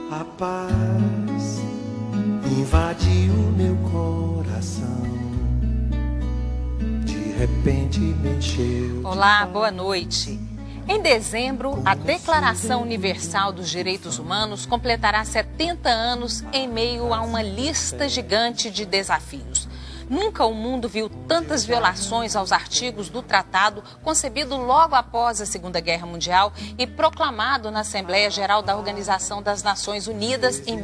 A paz invadiu meu coração, de repente me encheu. Olá, boa noite. Em dezembro, a Declaração Universal dos Direitos Humanos completará 70 anos em meio a uma lista gigante de desafios. Nunca o mundo viu tantas violações aos artigos do tratado, concebido logo após a Segunda Guerra Mundial e proclamado na Assembleia Geral da Organização das Nações Unidas em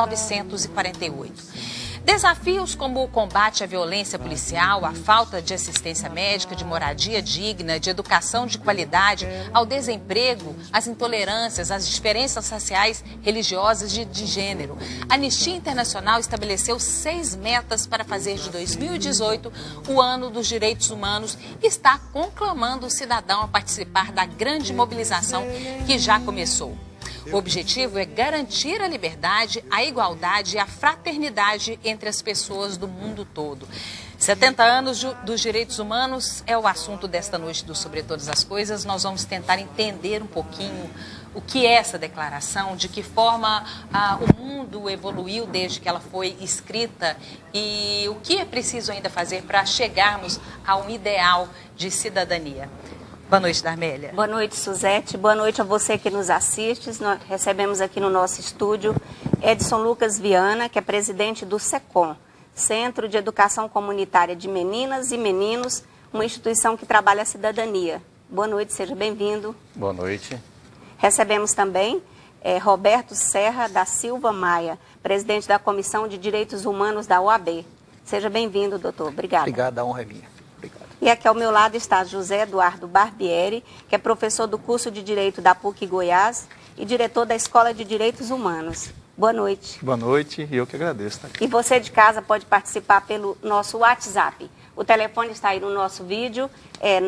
1948. Desafios como o combate à violência policial, a falta de assistência médica, de moradia digna, de educação de qualidade, ao desemprego, às intolerâncias, às diferenças raciais, religiosas e de gênero. A Anistia Internacional estabeleceu 6 metas para fazer de 2018 o ano dos direitos humanos e está conclamando o cidadão a participar da grande mobilização que já começou. O objetivo é garantir a liberdade, a igualdade e a fraternidade entre as pessoas do mundo todo. 70 anos dos direitos humanos é o assunto desta noite do Sobre Todas as Coisas. Nós vamos tentar entender um pouquinho o que é essa declaração, de que forma o mundo evoluiu desde que ela foi escrita e o que é preciso ainda fazer para chegarmos a um ideal de cidadania. Boa noite, Darmélia. Boa noite, Suzete. Boa noite a você que nos assiste. Nós recebemos aqui no nosso estúdio Edson Lucas Viana, que é presidente do SECOM, Centro de Educação Comunitária de Meninas e Meninos, uma instituição que trabalha a cidadania. Boa noite, seja bem-vindo. Boa noite. Recebemos também Roberto Serra da Silva Maia, presidente da Comissão de Direitos Humanos da OAB. Seja bem-vindo, doutor. Obrigada. Obrigado, a honra é minha. E aqui ao meu lado está José Eduardo Barbieri, que é professor do curso de Direito da PUC Goiás e diretor da Escola de Direitos Humanos. Boa noite. Boa noite, e eu que agradeço. Tá? E você de casa pode participar pelo nosso WhatsApp. O telefone está aí no nosso vídeo, é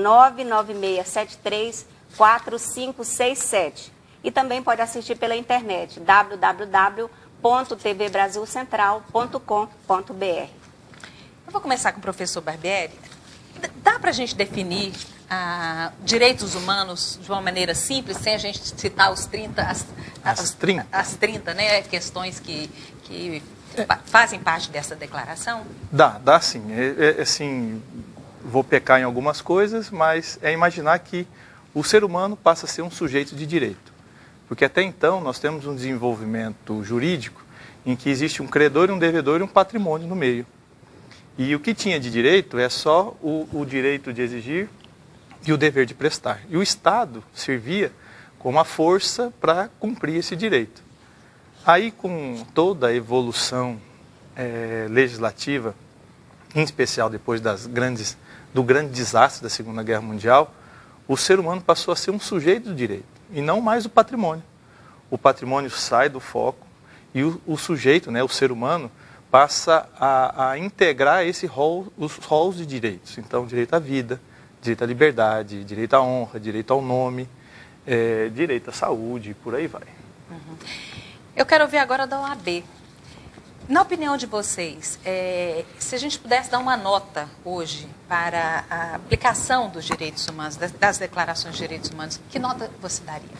996734567. E também pode assistir pela internet, www.tvbrasilcentral.com.br. Eu vou começar com o professor Barbieri. Dá para a gente definir direitos humanos de uma maneira simples, sem a gente citar os 30, as 30 né, questões que fazem parte dessa declaração? Dá sim. Assim, vou pecar em algumas coisas, mas é imaginar que o ser humano passa a ser um sujeito de direito. Porque até então nós temos um desenvolvimento jurídico em que existe um credor, um devedor e um patrimônio no meio. E o que tinha de direito é só o direito de exigir e o dever de prestar. E o Estado servia como a força para cumprir esse direito. Aí, com toda a evolução legislativa, em especial depois do grande desastre da Segunda Guerra Mundial, o ser humano passou a ser um sujeito do direito, e não mais o patrimônio. O patrimônio sai do foco e o sujeito, né, o ser humano, passa a integrar os rolos de direitos. Então, direito à vida, direito à liberdade, direito à honra, direito ao nome, direito à saúde, por aí vai. Uhum. Eu quero ouvir agora da OAB. Na opinião de vocês, se a gente pudesse dar uma nota hoje para a aplicação dos direitos humanos, das declarações de direitos humanos, que nota você daria?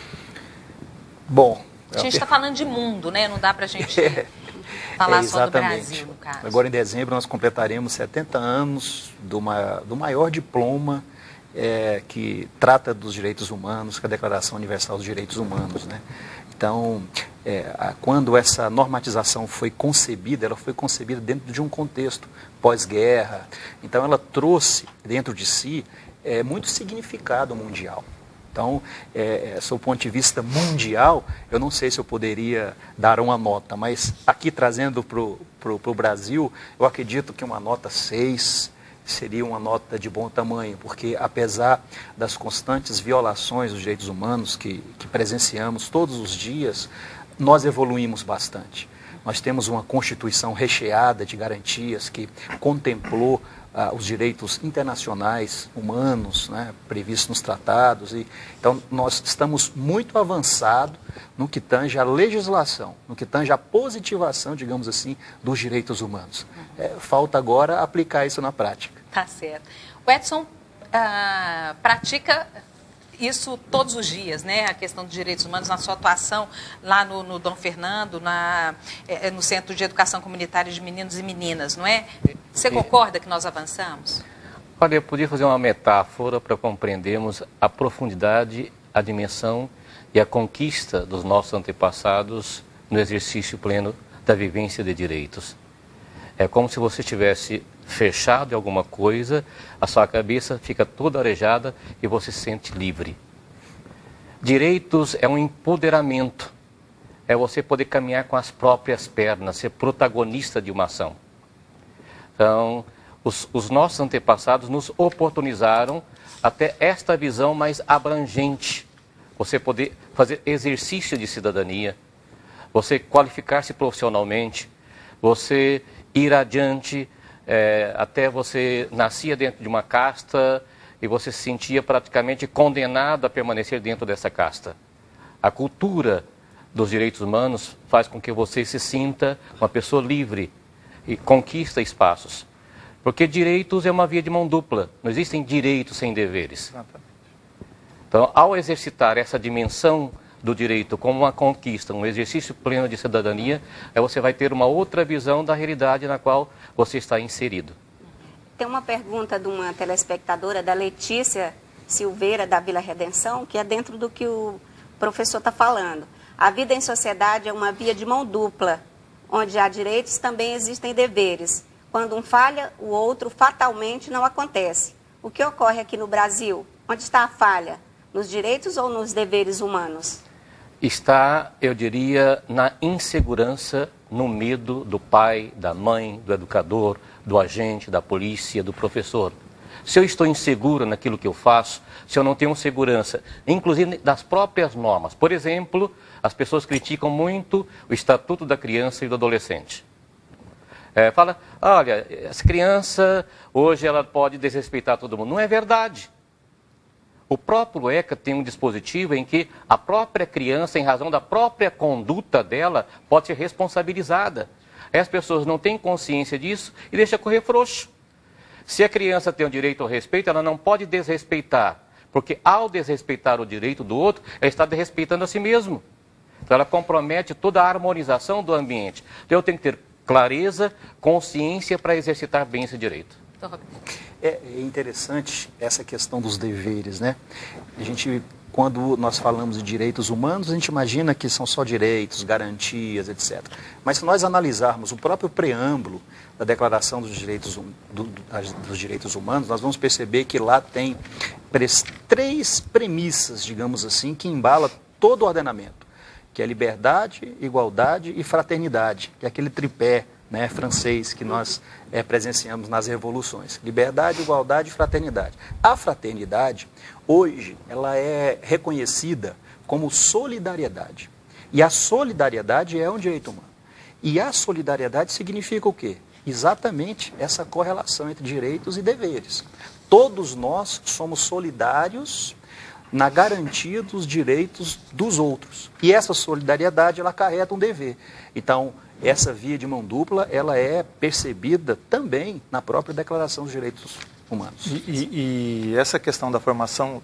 Bom... A gente está falando de mundo, né? Não dá para a gente... falar só do Brasil, no caso. Agora, em dezembro, nós completaremos 70 anos do maior diploma que trata dos direitos humanos, que é a Declaração Universal dos Direitos Humanos, né? Então, quando essa normatização foi concebida, ela foi concebida dentro de um contexto pós-guerra. Então, ela trouxe dentro de si muito significado mundial. Então, sob o ponto de vista mundial, eu não sei se eu poderia dar uma nota, mas aqui trazendo para o Brasil, eu acredito que uma nota 6 seria uma nota de bom tamanho, porque apesar das constantes violações dos direitos humanos que presenciamos todos os dias, nós evoluímos bastante. Nós temos uma Constituição recheada de garantias que contemplou os direitos internacionais humanos, né, previstos nos tratados. Então, nós estamos muito avançados no que tange a legislação, no que tange a positivação, digamos assim, dos direitos humanos. Falta agora aplicar isso na prática. Tá certo. O Edson pratica isso todos os dias, né? A questão dos direitos humanos, na sua atuação lá no Dom Fernando, no Centro de Educação Comunitária de Meninos e Meninas, não é? Você concorda que nós avançamos? Olha, eu podia fazer uma metáfora para compreendermos a profundidade, a dimensão e a conquista dos nossos antepassados no exercício pleno da vivência de direitos. É como se você estivesse fechado em alguma coisa, a sua cabeça fica toda arejada e você se sente livre. Direitos é um empoderamento, é você poder caminhar com as próprias pernas, ser protagonista de uma ação. Então, os nossos antepassados nos oportunizaram até esta visão mais abrangente, você poder fazer exercício de cidadania, você qualificar-se profissionalmente, você ir adiante, até você nascia dentro de uma casta e você se sentia praticamente condenado a permanecer dentro dessa casta. A cultura dos direitos humanos faz com que você se sinta uma pessoa livre e conquista espaços. Porque direitos é uma via de mão dupla, não existem direitos sem deveres. Então, ao exercitar essa dimensão do direito como uma conquista, um exercício pleno de cidadania, aí você vai ter uma outra visão da realidade na qual você está inserido. Tem uma pergunta de uma telespectadora, da Letícia Silveira, da Vila Redenção, que é dentro do que o professor está falando. A vida em sociedade é uma via de mão dupla, onde há direitos, também existem deveres. Quando um falha, o outro fatalmente não acontece. O que ocorre aqui no Brasil? Onde está a falha? Nos direitos ou nos deveres humanos? Está, eu diria, na insegurança, no medo do pai, da mãe, do educador, do agente, da polícia, do professor. Se eu estou inseguro naquilo que eu faço, se eu não tenho segurança, inclusive das próprias normas. Por exemplo, as pessoas criticam muito o Estatuto da Criança e do Adolescente. Fala, olha, essa criança hoje ela pode desrespeitar todo mundo. Não é verdade. O próprio ECA tem um dispositivo em que a própria criança, em razão da própria conduta dela, pode ser responsabilizada. Aí as pessoas não têm consciência disso e deixam correr frouxo. Se a criança tem o direito ao respeito, ela não pode desrespeitar, porque ao desrespeitar o direito do outro, ela está desrespeitando a si mesmo. Então ela compromete toda a harmonização do ambiente. Então eu tenho que ter clareza, consciência para exercitar bem esse direito. É interessante essa questão dos deveres, né? A gente, quando nós falamos de direitos humanos, a gente imagina que são só direitos, garantias, etc. Mas se nós analisarmos o próprio preâmbulo da Declaração dos Direitos Humanos, nós vamos perceber que lá tem três premissas, digamos assim, que embalam todo o ordenamento, que é liberdade, igualdade e fraternidade, que é aquele tripé, né, francês que nós presenciamos nas revoluções. Liberdade, igualdade e fraternidade. A fraternidade, hoje, ela é reconhecida como solidariedade. E a solidariedade é um direito humano. E a solidariedade significa o quê? Exatamente essa correlação entre direitos e deveres. Todos nós somos solidários na garantia dos direitos dos outros. E essa solidariedade, ela acarreta um dever. Então, essa via de mão dupla, ela é percebida também na própria Declaração dos Direitos Humanos. E essa questão da formação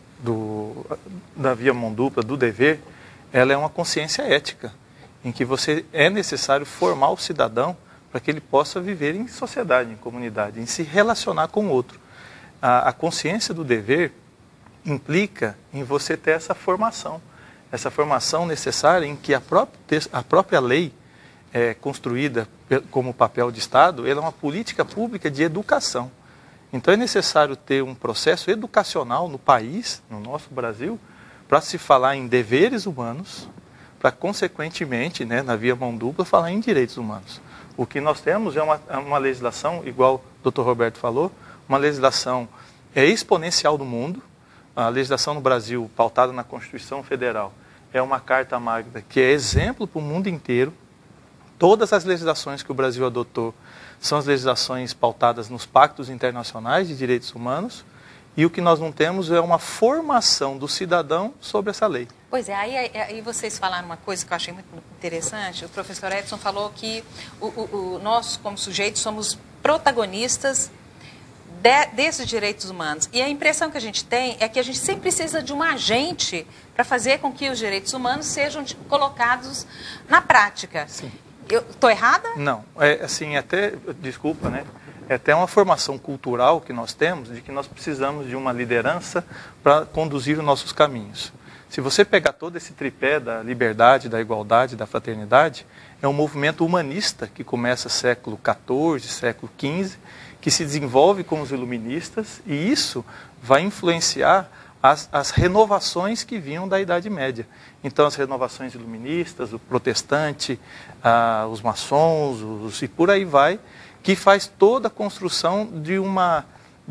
da via mão dupla, do dever, ela é uma consciência ética, em que é necessário formar o cidadão para que ele possa viver em sociedade, em comunidade, em se relacionar com o outro. A consciência do dever implica em você ter essa formação necessária em que a própria lei construída como papel de Estado, ela é uma política pública de educação. Então é necessário ter um processo educacional no país, no nosso Brasil, para se falar em deveres humanos, para consequentemente, né, na via mão dupla, falar em direitos humanos. O que nós temos é uma legislação, igual o Dr. Roberto falou, uma legislação exponencial do mundo. A legislação no Brasil, pautada na Constituição Federal, é uma Carta Magna que é exemplo para o mundo inteiro. Todas as legislações que o Brasil adotou são as legislações pautadas nos pactos internacionais de direitos humanos, e o que nós não temos é uma formação do cidadão sobre essa lei. Pois é, aí vocês falaram uma coisa que eu achei muito interessante. O professor Edson falou que nós, como sujeitos, somos protagonistas desses direitos humanos. E a impressão que a gente tem é que a gente sempre precisa de um agente para fazer com que os direitos humanos sejam colocados na prática. Sim. Eu estou errada? Não, assim, desculpa, né? É até uma formação cultural que nós temos de que nós precisamos de uma liderança para conduzir os nossos caminhos. Se você pegar todo esse tripé da liberdade, da igualdade, da fraternidade, é um movimento humanista que começa século XIV, século XV, que se desenvolve com os iluministas, e isso vai influenciar as renovações que vinham da Idade Média. Então, as renovações iluministas, o protestante, os maçons, e por aí vai, que faz toda a construção de uma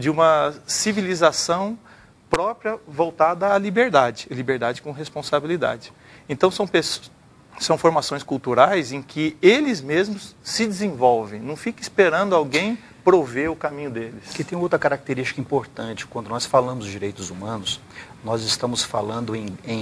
civilização própria voltada à liberdade com responsabilidade. Então, são formações culturais em que eles mesmos se desenvolvem, não fica esperando alguém prover o caminho deles. Que tem outra característica importante, quando nós falamos de direitos humanos, nós estamos falando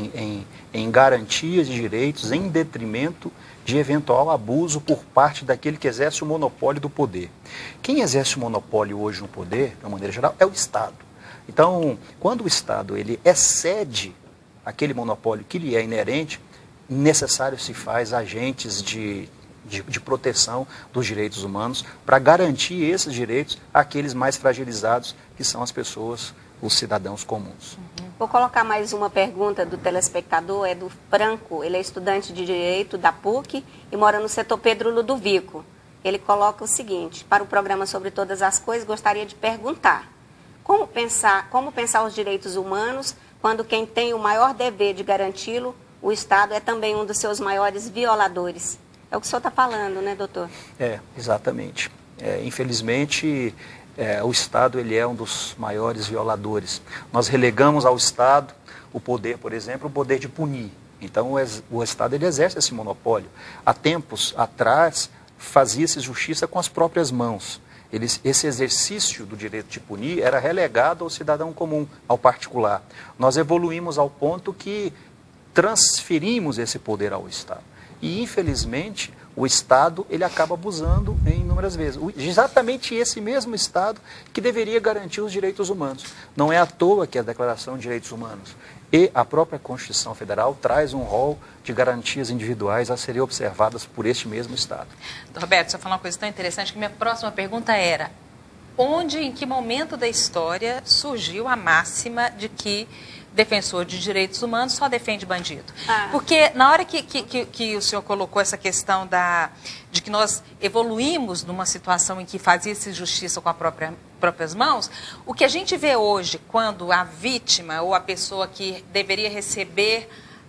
em garantias de direitos em detrimento de eventual abuso por parte daquele que exerce o monopólio do poder. Quem exerce o monopólio hoje no poder, de uma maneira geral, é o Estado. Então, quando o Estado ele excede aquele monopólio que lhe é inerente, necessário se faz agentes de proteção dos direitos humanos para garantir esses direitos àqueles mais fragilizados, que são as pessoas, os cidadãos comuns. Vou colocar mais uma pergunta do telespectador, é do Franco. Ele é estudante de Direito da PUC e mora no setor Pedro Ludovico. Ele coloca o seguinte: para o programa Sobre Todas as Coisas, gostaria de perguntar: como pensar os direitos humanos quando quem tem o maior dever de garanti-lo, o Estado, é também um dos seus maiores violadores? É o que o senhor está falando, né, doutor? Exatamente. Infelizmente, o Estado ele é um dos maiores violadores. Nós relegamos ao Estado o poder, por exemplo, o poder de punir. Então, o Estado ele exerce esse monopólio. Há tempos atrás, fazia-se justiça com as próprias mãos. Esse exercício do direito de punir era relegado ao cidadão comum, ao particular. Nós evoluímos ao ponto que transferimos esse poder ao Estado. E, infelizmente, o Estado ele acaba abusando em inúmeras vezes. Exatamente esse mesmo Estado que deveria garantir os direitos humanos. Não é à toa que a Declaração de Direitos Humanos e a própria Constituição Federal traz um rol de garantias individuais a serem observadas por este mesmo Estado. Roberto, você falou uma coisa tão interessante que minha próxima pergunta era: em que momento da história surgiu a máxima de que defensor de direitos humanos só defende bandido? Porque na hora que o senhor colocou essa questão de que nós evoluímos numa situação em que fazia-se justiça com as próprias mãos, o que a gente vê hoje, quando a vítima ou a pessoa que deveria receber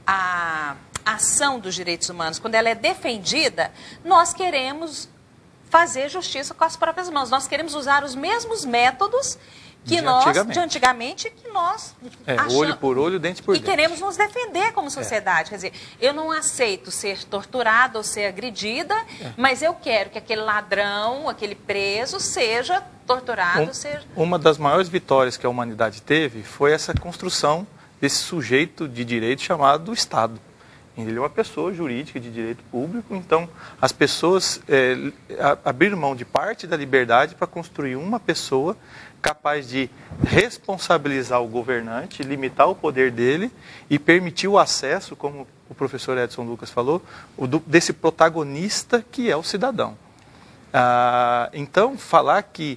a ação dos direitos humanos, quando ela é defendida, nós queremos fazer justiça com as próprias mãos. Nós queremos usar os mesmos métodos de antigamente, que nós achamos, olho por olho, dente por dente. E queremos nos defender como sociedade. Quer dizer, eu não aceito ser torturada ou ser agredida, mas eu quero que aquele ladrão, aquele preso, seja torturado. Uma das maiores vitórias que a humanidade teve foi essa construção desse sujeito de direito chamado Estado. Ele é uma pessoa jurídica de direito público, então as pessoas abriram mão de parte da liberdade para construir uma pessoa capaz de responsabilizar o governante, limitar o poder dele e permitir o acesso, como o professor Edson Lucas falou, desse protagonista que é o cidadão. Então, falar que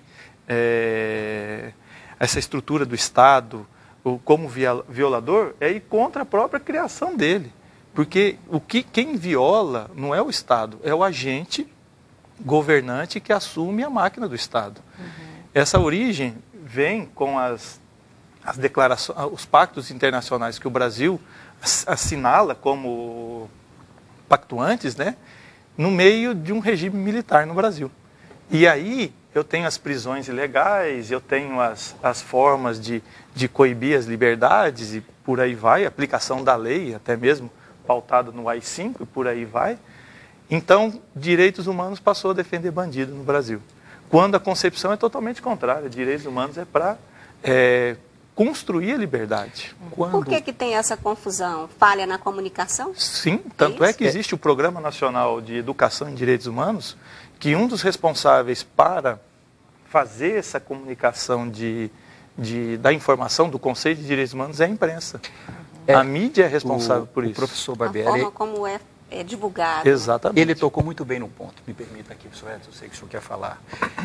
essa estrutura do Estado como violador é ir contra a própria criação dele. Porque quem viola não é o Estado, é o agente governante que assume a máquina do Estado. Essa origem vem com as declarações, os pactos internacionais que o Brasil assinala como pactuantes, né, no meio de um regime militar no Brasil. E aí eu tenho as prisões ilegais, eu tenho as formas de coibir as liberdades e por aí vai, aplicação da lei, até mesmo pautado no AI-5 e por aí vai. Então, direitos humanos passou a defender bandido no Brasil. Quando a concepção é totalmente contrária. Direitos humanos é para construir a liberdade. Por que tem essa confusão? Falha na comunicação? Sim, tanto é que existe o Programa Nacional de Educação em Direitos Humanos, que um dos responsáveis para fazer essa comunicação da informação do Conselho de Direitos Humanos é a imprensa. A mídia é responsável por isso. O professor A Barbieri... forma como é divulgado. Exatamente. Ele tocou muito bem no ponto. Me permita aqui, professor Edson, eu sei que o senhor quer falar.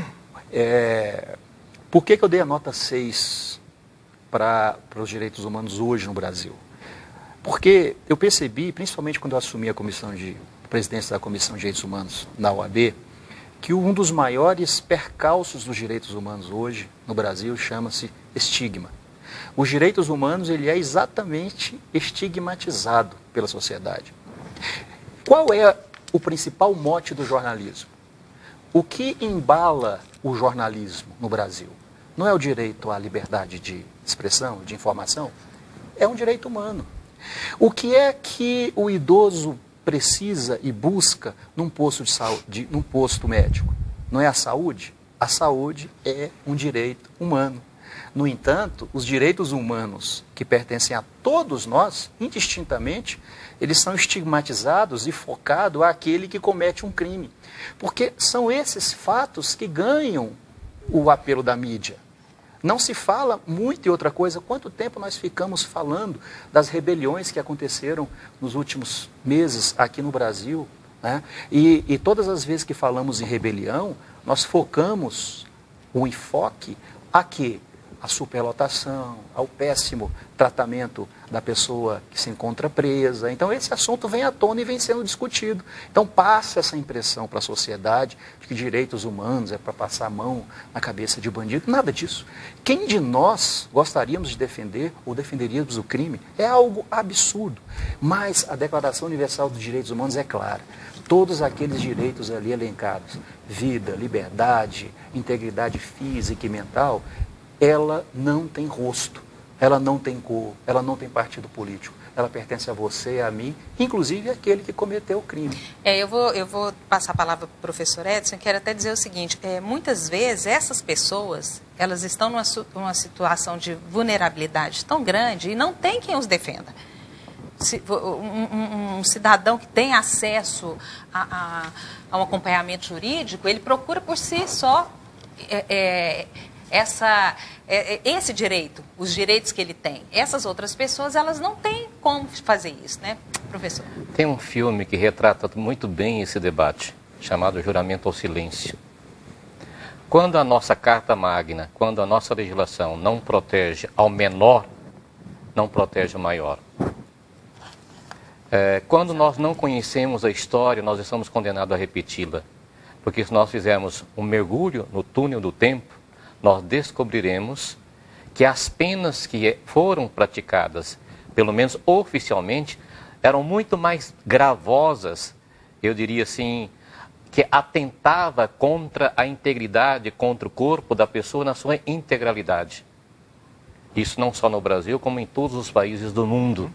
Por que eu dei a nota 6 para os direitos humanos hoje no Brasil? Porque eu percebi, principalmente quando eu assumi a presidência da Comissão de Direitos Humanos na OAB, que um dos maiores percalços dos direitos humanos hoje no Brasil chama-se estigma. Os direitos humanos, ele é exatamente estigmatizado pela sociedade. Qual é o principal mote do jornalismo? O que embala o jornalismo no Brasil? Não é o direito à liberdade de expressão, de informação? É um direito humano. O que é que o idoso precisa e busca num posto de saúde, num posto médico? Não é a saúde? A saúde é um direito humano. No entanto, os direitos humanos que pertencem a todos nós, indistintamente, eles são estigmatizados e focados àquele que comete um crime. Porque são esses fatos que ganham o apelo da mídia. Não se fala muito em outra coisa. Quanto tempo nós ficamos falando das rebeliões que aconteceram nos últimos meses aqui no Brasil, né? E todas as vezes que falamos em rebelião, nós focamos o enfoque a quê? A superlotação, ao péssimo tratamento da pessoa que se encontra presa. Então esse assunto vem à tona e vem sendo discutido. Então passa essa impressão para a sociedade de que direitos humanos é para passar a mão na cabeça de bandido. Nada disso. Quem de nós gostaríamos de defender ou defenderíamos o crime? É algo absurdo. Mas a Declaração Universal dos Direitos Humanos é clara. Todos aqueles direitos ali elencados, vida, liberdade, integridade física e mental, ela não tem rosto, ela não tem cor, ela não tem partido político. Ela pertence a você, a mim, inclusive àquele que cometeu o crime. Eu vou passar a palavra para o professor Edson. Quero até dizer o seguinte, muitas vezes essas pessoas, elas estão numa situação de vulnerabilidade tão grande e não tem quem os defenda. Um cidadão que tem acesso a um acompanhamento jurídico, ele procura por si só esse direito, os direitos que ele tem. Essas outras pessoas, elas não têm como fazer isso, né, professor? Tem um filme que retrata muito bem esse debate, chamado Juramento ao Silêncio. Quando a nossa Carta Magna, quando a nossa legislação não protege ao menor, não protege o maior. Quando nós não conhecemos a história, nós estamos condenados a repeti-la. Porque se nós fizermos um mergulho no túnel do tempo, nós descobriremos que as penas que foram praticadas, pelo menos oficialmente, eram muito mais gravosas, eu diria assim, que atentava contra a integridade, contra o corpo da pessoa na sua integralidade. Isso não só no Brasil, como em todos os países do mundo.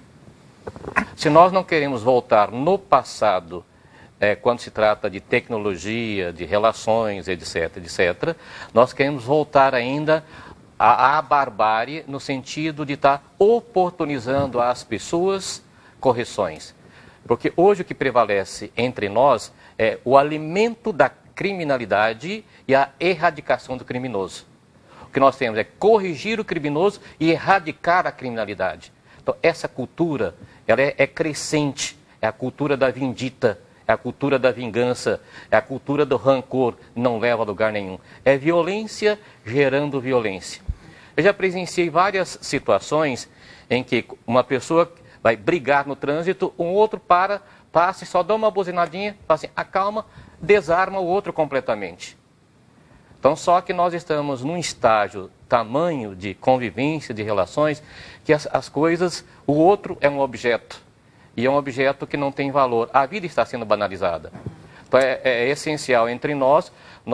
Se nós não queremos voltar no passado, quando se trata de tecnologia, de relações, etc., etc., nós queremos voltar ainda à barbárie no sentido de estar oportunizando às pessoas correções. Porque hoje o que prevalece entre nós é o alimento da criminalidade e a erradicação do criminoso. O que nós temos é corrigir o criminoso e erradicar a criminalidade. Então, essa cultura, ela é crescente, é a cultura da vindita, é a cultura da vingança, é a cultura do rancor, não leva a lugar nenhum. É violência gerando violência. Eu já presenciei várias situações em que uma pessoa vai brigar no trânsito, um outro passa e só dá uma buzinadinha, fala assim, acalma, desarma o outro completamente. Então, só que nós estamos num estágio tamanho de convivência, de relações, que as coisas, o outro é um objeto. E é um objeto que não tem valor. A vida está sendo banalizada. Então é essencial entre nós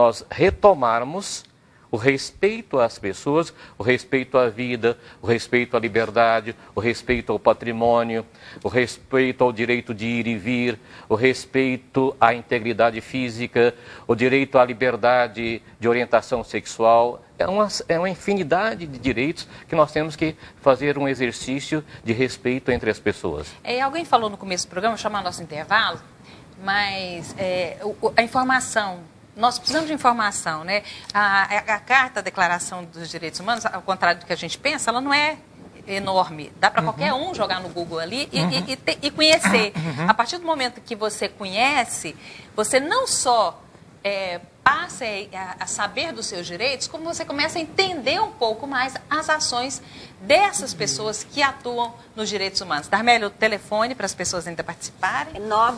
retomarmos o respeito às pessoas, o respeito à vida, o respeito à liberdade, o respeito ao patrimônio, o respeito ao direito de ir e vir, o respeito à integridade física, o direito à liberdade de orientação sexual. É uma infinidade de direitos que nós temos que fazer um exercício de respeito entre as pessoas. Alguém falou no começo do programa, vou chamar nosso intervalo, mas a informação nós precisamos de informação, né? A Carta, a Declaração dos Direitos Humanos, ao contrário do que a gente pensa, ela não é enorme. Dá para qualquer um jogar no Google ali e conhecer. A partir do momento que você conhece, você não só passa a saber dos seus direitos, como você começa a entender um pouco mais as ações dessas pessoas que atuam nos direitos humanos. Darmélia, o telefone para as pessoas ainda participarem?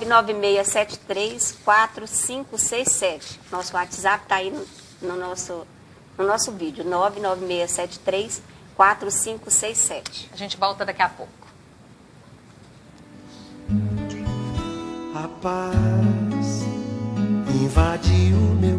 996734567. Nosso WhatsApp está aí no nosso vídeo, 996734567. A gente volta daqui a pouco. A paz invadiu meu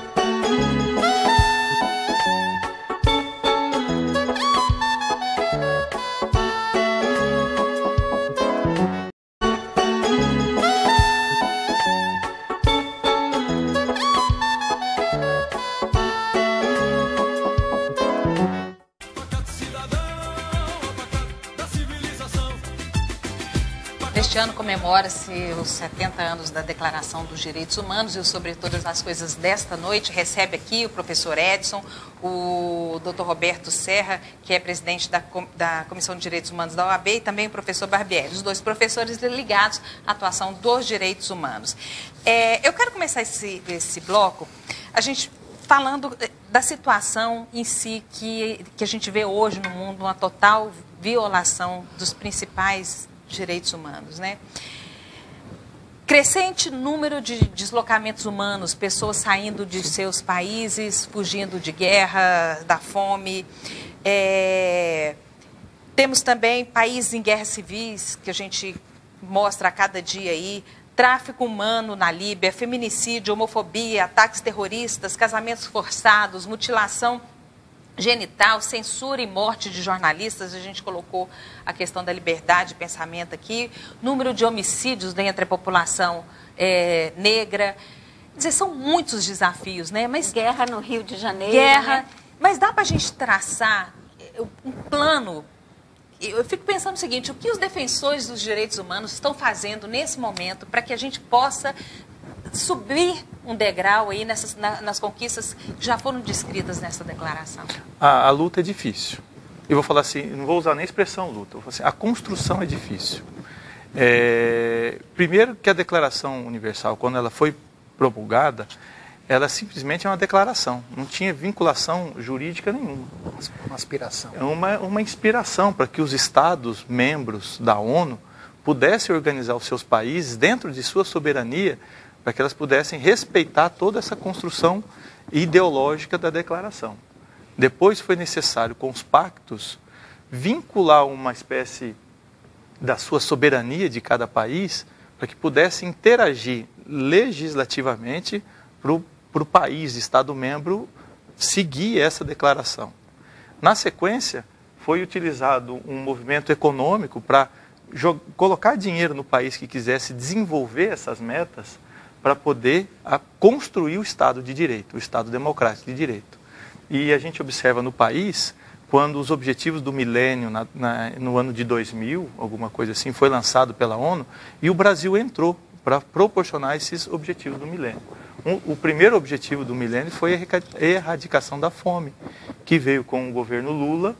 Este ano comemora-se os 70 anos da Declaração dos Direitos Humanos e o Sobre Todas as Coisas desta noite recebe aqui o professor Edson, o Dr. Roberto Serra, que é presidente da Comissão de Direitos Humanos da OAB, e também o professor Barbieri, os dois professores ligados à atuação dos direitos humanos. Eu quero começar esse bloco, a gente falando da situação em si que a gente vê hoje no mundo, uma total violação dos principais direitos humanos, né? Crescente número de deslocamentos humanos, pessoas saindo de seus países, fugindo de guerra, da fome. Temos também países em guerras civis, que a gente mostra a cada dia aí, tráfico humano na Líbia, feminicídio, homofobia, ataques terroristas, casamentos forçados, mutilação genital, censura e morte de jornalistas. A gente colocou a questão da liberdade de pensamento aqui, número de homicídios entre a população negra. Quer dizer, são muitos desafios, né? Mas guerra no Rio de Janeiro. Guerra, né? Mas dá para a gente traçar um plano. Eu fico pensando o seguinte, o que os defensores dos direitos humanos estão fazendo nesse momento para que a gente possa subir um degrau aí nas conquistas que já foram descritas nessa declaração? A luta é difícil. Eu vou falar assim, não vou usar nem a expressão luta, eu vou falar assim, a construção é difícil. Primeiro que a Declaração Universal, quando ela foi promulgada, ela simplesmente é uma declaração, não tinha vinculação jurídica nenhuma. Uma aspiração. É uma inspiração para que os Estados membros da ONU pudessem organizar os seus países dentro de sua soberania, para que elas pudessem respeitar toda essa construção ideológica da declaração. Depois foi necessário, com os pactos, vincular uma espécie da sua soberania de cada país, para que pudesse interagir legislativamente para o país, Estado-membro, seguir essa declaração. Na sequência, foi utilizado um movimento econômico para colocar dinheiro no país que quisesse desenvolver essas metas, para poder construir o Estado de Direito, o Estado democrático de direito. E a gente observa no país, quando os objetivos do milênio, no ano de 2000, alguma coisa assim, foi lançado pela ONU, e o Brasil entrou para proporcionar esses objetivos do milênio. O primeiro objetivo do milênio foi a erradicação da fome, que veio com o governo Lula,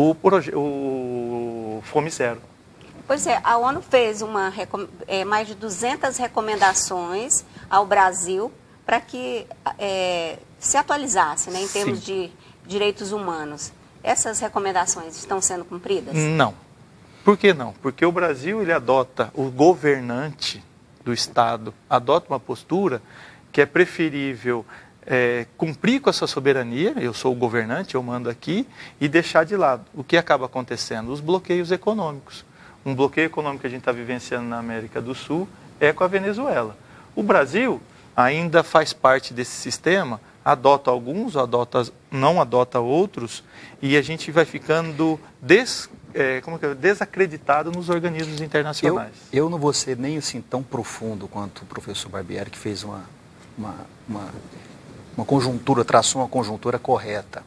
o Fome Zero. Pois é, a ONU fez mais de 200 recomendações ao Brasil para que se atualizasse, né, em termos de direitos humanos. Essas recomendações estão sendo cumpridas? Não. Por que não? Porque o Brasil, o governante do Estado adota uma postura que é preferível cumprir com a sua soberania, eu sou o governante, eu mando aqui, e deixar de lado. O que acaba acontecendo? Os bloqueios econômicos. Um bloqueio econômico que a gente está vivenciando na América do Sul é com a Venezuela. O Brasil ainda faz parte desse sistema, adota alguns, não adota outros, e a gente vai ficando desacreditado nos organismos internacionais. Eu não vou ser nem assim tão profundo quanto o professor Barbieri, que fez uma conjuntura, traçou uma conjuntura correta.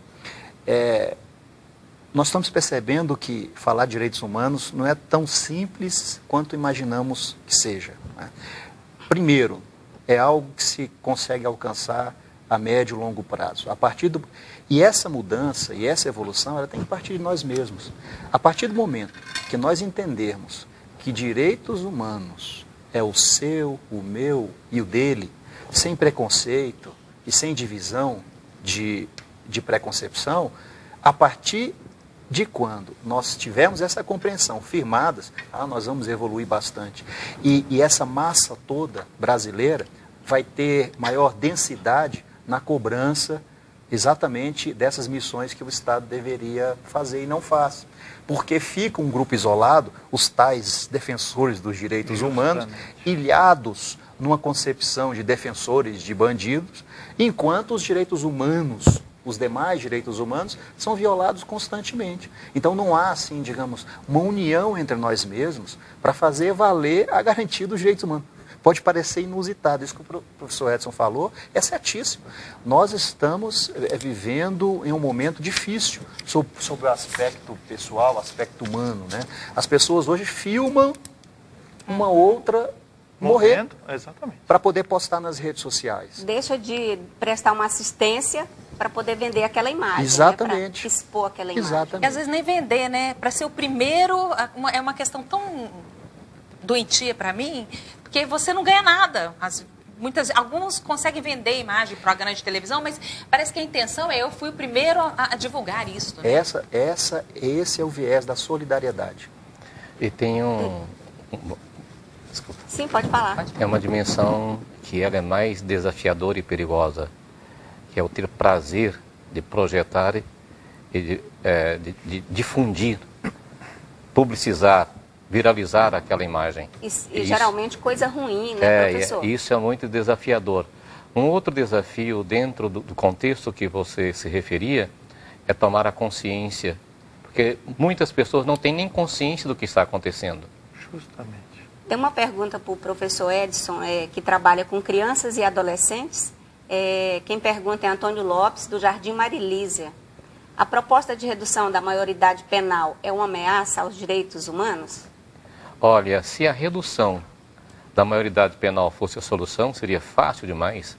Nós estamos percebendo que falar de direitos humanos não é tão simples quanto imaginamos que seja, né? Primeiro, é algo que se consegue alcançar a médio e longo prazo. E essa mudança e essa evolução, ela tem que partir de nós mesmos. A partir do momento que nós entendermos que direitos humanos é o seu, o meu e o dele, sem preconceito e sem divisão de preconcepção, a partir de quando nós tivermos essa compreensão firmadas, nós vamos evoluir bastante. E essa massa toda brasileira vai ter maior densidade na cobrança exatamente dessas missões que o Estado deveria fazer e não faz. Porque fica um grupo isolado, os tais defensores dos direitos humanos, ilhados numa concepção de defensores de bandidos, enquanto os direitos humanos, os demais direitos humanos, são violados constantemente. Então não há, assim, digamos, uma união entre nós mesmos para fazer valer a garantia dos direitos humanos. Pode parecer inusitado, isso que o professor Edson falou é certíssimo. Nós estamos vivendo em um momento difícil sobre o aspecto pessoal, o aspecto humano, né? As pessoas hoje filmam uma outra morrendo, exatamente, para poder postar nas redes sociais. Deixa de prestar uma assistência para poder vender aquela imagem. Exatamente. Né? Para expor aquela imagem. Exatamente. E às vezes nem vender, né? Para ser o primeiro, é uma questão tão doentia para mim, porque você não ganha nada. Alguns conseguem vender imagem para programa de televisão, mas parece que a intenção eu fui o primeiro a divulgar isso. Né? Esse é o viés da solidariedade. E tem Desculpa. Sim, pode falar. É uma dimensão que ela é mais desafiadora e perigosa, que é o ter prazer de projetar e de difundir, publicizar, viralizar aquela imagem. E geralmente coisa ruim, né, professor? Isso é muito desafiador. Um outro desafio dentro do contexto que você se referia é tomar a consciência, porque muitas pessoas não têm nem consciência do que está acontecendo. Justamente. Tem uma pergunta para o professor Edson, que trabalha com crianças e adolescentes. Quem pergunta é Antônio Lopes, do Jardim Marilísia. A proposta de redução da maioridade penal é uma ameaça aos direitos humanos? Olha, se a redução da maioridade penal fosse a solução, seria fácil demais.